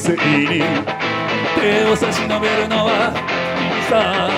性に手を差し伸べるのは君さ。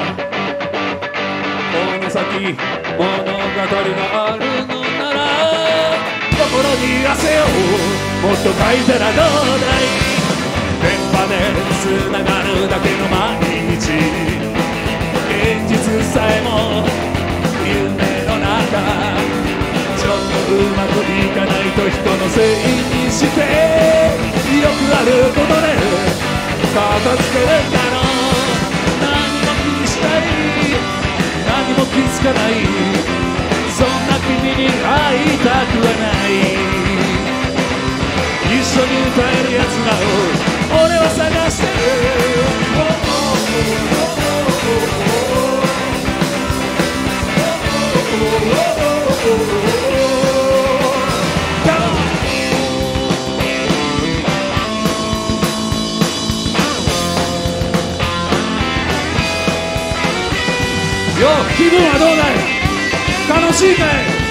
この先物語があるのなら心に汗をもっとかいたらどうだい。電波でつながるだけの毎日、現実さえも夢の中、ちょっとうまくいかないと人のせいにしてよくあることで片付けるんだろう。何も気にしない、何も気づかない、そんな君に会いたくはない。一緒に歌えるやつらを俺は探してる。よ、気分はどうだい？楽しいかい？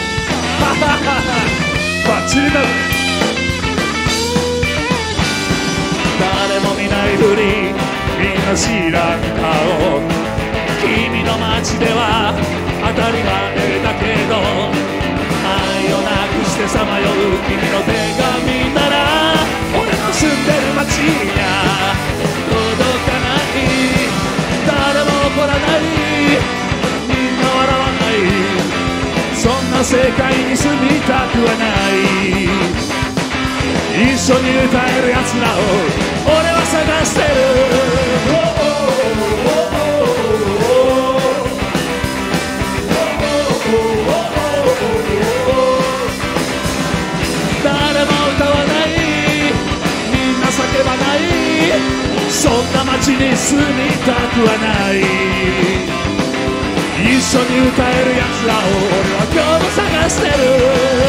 バッチリだ。誰も見ないふり、みんな知らん顔。君の街では当たり前だけど、愛をなくしてさまよう君の手紙なら俺の住んでる街には届かない。誰も怒らない、みんな笑わない、そんな世界に住みたくはない。一緒に歌えるやつらを俺は探してる。誰も歌わない、みんな叫ばない、そんな街に住みたくはない。一緒に歌えるやつらを俺は今日も探してる。